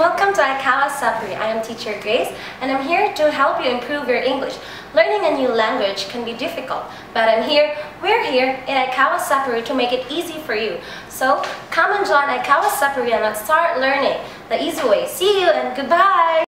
Welcome to Aikawa Sapuri. I am teacher Grace and I'm here to help you improve your English. Learning a new language can be difficult, but we're here in Aikawa Sapuri to make it easy for you. So come and join Aikawa Sapuri and let's start learning the easy way. See you and goodbye!